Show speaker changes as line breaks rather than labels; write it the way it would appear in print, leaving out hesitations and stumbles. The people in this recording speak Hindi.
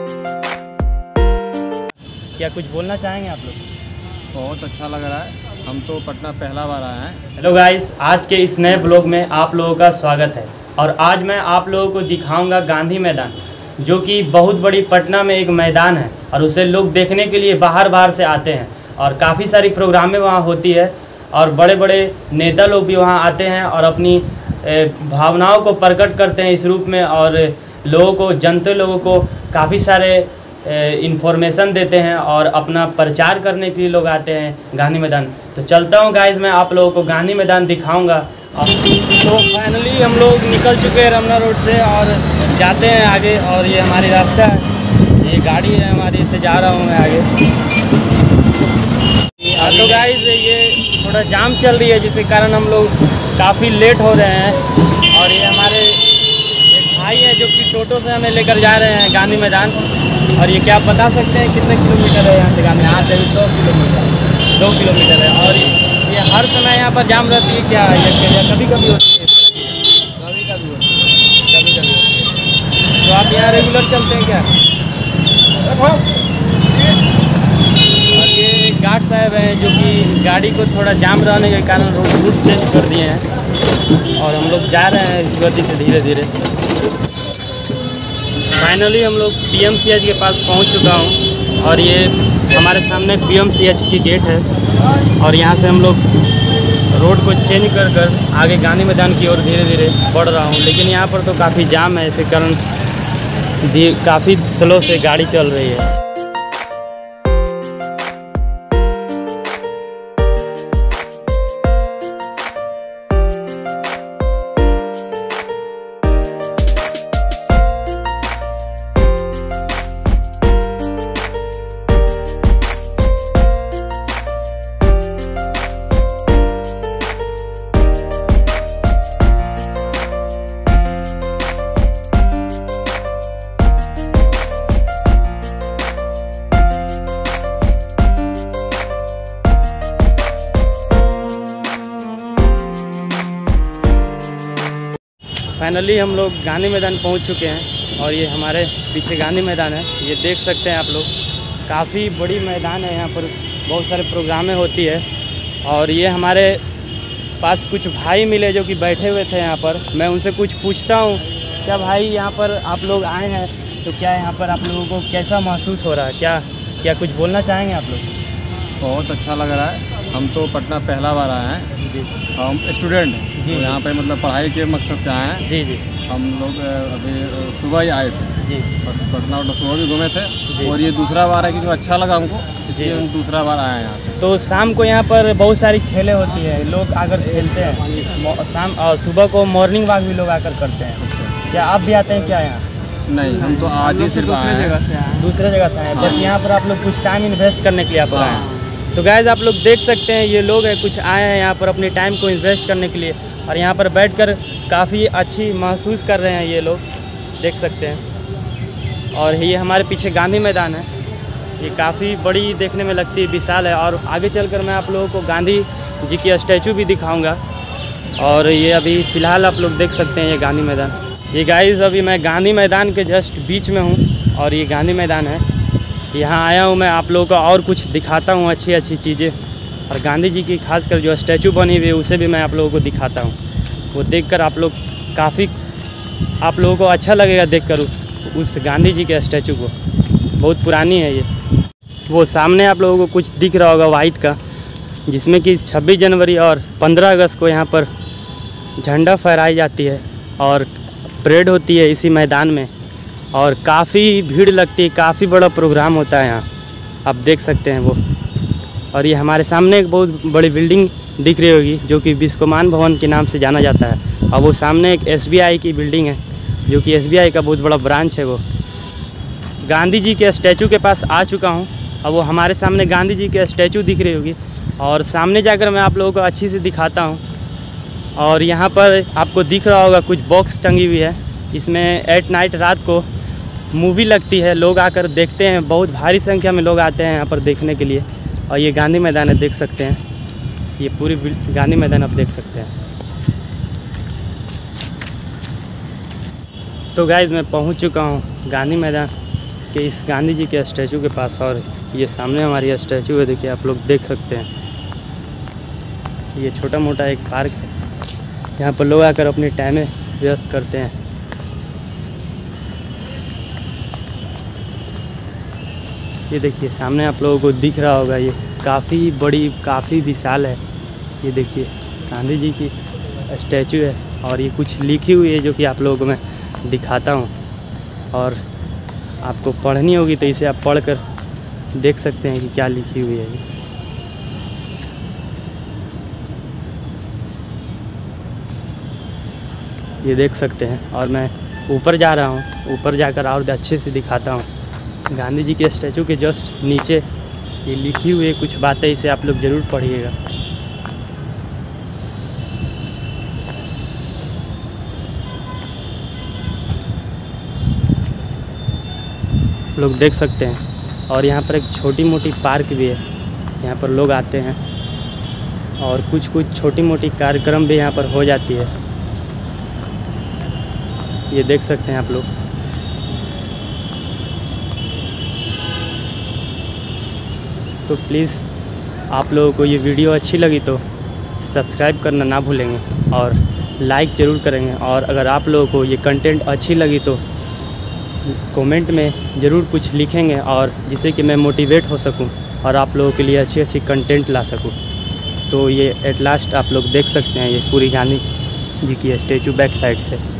क्या कुछ बोलना चाहेंगे आप लोग?
बहुत अच्छा लग रहा है। हम तो पटना पहला बार आए हैं।
हेलो गाइस, आज के इस नए ब्लॉग में आप लोगों का स्वागत है। और आज मैं आप लोगों को दिखाऊंगा गांधी मैदान, जो कि बहुत बड़ी पटना में एक मैदान है और उसे लोग देखने के लिए बाहर से आते हैं और काफ़ी सारी प्रोग्रामें वहाँ होती है और बड़े बड़े नेता लोग भी वहाँ आते हैं और अपनी भावनाओं को प्रकट करते हैं इस रूप में और लोगों को, जनता लोगों को काफ़ी सारे इन्फॉर्मेशन देते हैं और अपना प्रचार करने के लिए लोग आते हैं गांधी मैदान। तो चलता हूँ गाइस, मैं आप लोगों को गांधी मैदान दिखाऊंगा। तो फाइनली हम लोग निकल चुके हैं रमना रोड से और जाते हैं आगे। और ये हमारी रास्ता है, ये गाड़ी है हमारी, से जा रहा हूँ मैं आगे। तो गाइस ये थोड़ा जाम चल रही है जिसके कारण हम लोग काफ़ी लेट हो रहे हैं। और ये हमारे एक भाई है जो कि टोटो से हमें लेकर जा रहे हैं गांधी मैदान। और ये क्या आप बता सकते हैं कितने किलोमीटर है यहाँ से गांधी? यहाँ से 2 किलोमीटर। 2 किलोमीटर है। और ये हर समय यहाँ पर जाम रहती है क्या? ये कभी कभी होती है? कभी कभी होती है। तो आप यहाँ रेगुलर चलते हैं क्या? और ये गार्ड साहब हैं जो कि गाड़ी को थोड़ा जाम रहने के कारण रूट चेंज कर दिए हैं और हम लोग जा रहे हैं इस गति से धीरे धीरे। फाइनली हम लोग PMCH के पास पहुंच चुका हूं और ये हमारे सामने PMCH की गेट है और यहां से हम लोग रोड को चेंज कर आगे गांधी मैदान की ओर धीरे धीरे बढ़ रहा हूं। लेकिन यहां पर तो काफ़ी जाम है, इसी कारण काफ़ी स्लो से गाड़ी चल रही है। फाइनली हम लोग गांधी मैदान पहुंच चुके हैं और ये हमारे पीछे गांधी मैदान है। ये देख सकते हैं आप लोग, काफ़ी बड़ी मैदान है। यहाँ पर बहुत सारे प्रोग्रामें होती है। और ये हमारे पास कुछ भाई मिले जो कि बैठे हुए थे यहाँ पर। मैं उनसे कुछ पूछता हूँ, क्या भाई यहाँ पर आप लोग आए हैं तो क्या यहाँ पर आप लोगों को कैसा महसूस हो रहा है? क्या कुछ बोलना चाहेंगे आप लोग?
बहुत अच्छा लग रहा है। हम तो पटना पहला बार आए हैं
जी।
हम स्टूडेंट हैं
जी।
तो यहाँ पे मतलब पढ़ाई के मकसद से आए हैं।
जी जी।
हम लोग अभी सुबह ही आए थे
जी।
बस पटना और सुबह भी घूमे थे
जी।
और ये दूसरा बार है क्योंकि अच्छा लगा हमको, इसलिए हम दूसरा बार आए हैं यहाँ पे।
तो शाम को यहाँ पर बहुत सारी खेलें होती है, लोग आकर खेलते हैं शाम और सुबह को मॉर्निंग वॉक भी लोग आकर करते हैं।
अच्छा।
क्या आप भी आते हैं क्या यहाँ?
नहीं, हम तो आज ही सिर्फ
दूसरे जगह से आए। बस
हाँ।
यहाँ पर आप लोग कुछ टाइम इन्वेस्ट करने के लिए आप आए हैं। तो गाइस आप लोग देख सकते हैं ये लोग हैं, कुछ आए हैं यहाँ पर अपने टाइम को इन्वेस्ट करने के लिए और यहाँ पर बैठकर काफ़ी अच्छी महसूस कर रहे हैं ये लोग, देख सकते हैं। और ये हमारे पीछे गांधी मैदान है, ये काफ़ी बड़ी देखने में लगती है, विशाल है। और आगे चलकर मैं आप लोगों को गांधी जी की स्टैचू भी दिखाऊंगा। और ये अभी फ़िलहाल आप लोग देख सकते हैं ये गांधी मैदान। ये गाइस अभी मैं गांधी मैदान के जस्ट बीच में हूँ और ये गांधी मैदान है। यहाँ आया हूँ मैं आप लोगों को और कुछ दिखाता हूँ अच्छी अच्छी चीज़ें। और गांधी जी की खासकर जो स्टैचू बनी हुई है उसे भी मैं आप लोगों को दिखाता हूँ। वो देखकर आप लोगों को अच्छा लगेगा देखकर उस गांधी जी के स्टैचू को। बहुत पुरानी है ये। वो सामने आप लोगों को कुछ दिख रहा होगा वाइट का, जिसमें कि 26 जनवरी और 15 अगस्त को यहाँ पर झंडा फहराई जाती है और परेड होती है इसी मैदान में। और काफ़ी भीड़ लगती है, काफ़ी बड़ा प्रोग्राम होता है यहाँ, आप देख सकते हैं वो। और ये हमारे सामने एक बहुत बड़ी बिल्डिंग दिख रही होगी जो कि विश्वकर्मा भवन के नाम से जाना जाता है। और वो सामने एक SBI की बिल्डिंग है जो कि SBI का बहुत बड़ा ब्रांच है। वो गांधी जी के स्टैचू के पास आ चुका हूँ। अब वो हमारे सामने गांधी जी के स्टैचू दिख रही होगी और सामने जाकर मैं आप लोगों को अच्छी से दिखाता हूँ। और यहाँ पर आपको दिख रहा होगा कुछ बॉक्स टंगी हुई है, इसमें एट नाइट रात को मूवी लगती है, लोग आकर देखते हैं। बहुत भारी संख्या में लोग आते हैं यहाँ पर देखने के लिए। और ये गांधी मैदान है, देख सकते हैं, ये पूरी गांधी मैदान आप देख सकते हैं। तो गाइज़ मैं पहुँच चुका हूँ गांधी मैदान कि इस गांधी जी के स्टैचू के पास, और ये सामने हमारी स्टैचू है, देखिए आप लोग देख सकते हैं। ये छोटा मोटा एक पार्क है, यहाँ पर लोग आकर अपने टाइम व्यस्त करते हैं। ये देखिए सामने आप लोगों को दिख रहा होगा, ये काफ़ी बड़ी, काफ़ी विशाल है। ये देखिए गांधी जी की स्टैचू है और ये कुछ लिखी हुई है जो कि आप लोगों को मैं दिखाता हूँ, और आपको पढ़नी होगी तो इसे आप पढ़कर देख सकते हैं कि क्या लिखी हुई है। ये देख सकते हैं, और मैं ऊपर जा रहा हूँ, ऊपर जाकर और अच्छे से दिखाता हूँ। गांधी जी के स्टैचू के जस्ट नीचे ये लिखी हुई कुछ बातें, इसे आप लोग ज़रूर पढ़िएगा। लोग देख सकते हैं, और यहाँ पर एक छोटी मोटी पार्क भी है, यहाँ पर लोग आते हैं और कुछ छोटी मोटी कार्यक्रम भी यहाँ पर हो जाती है। ये देख सकते हैं आप लोग। तो प्लीज़ आप लोगों को ये वीडियो अच्छी लगी तो सब्सक्राइब करना ना भूलेंगे और लाइक ज़रूर करेंगे, और अगर आप लोगों को ये कंटेंट अच्छी लगी तो कमेंट में ज़रूर कुछ लिखेंगे, और जिससे कि मैं मोटिवेट हो सकूं और आप लोगों के लिए अच्छी अच्छी कंटेंट ला सकूं। तो ये एट लास्ट आप लोग देख सकते हैं, ये पूरी गांधी जी की स्टैचू बैक साइड से।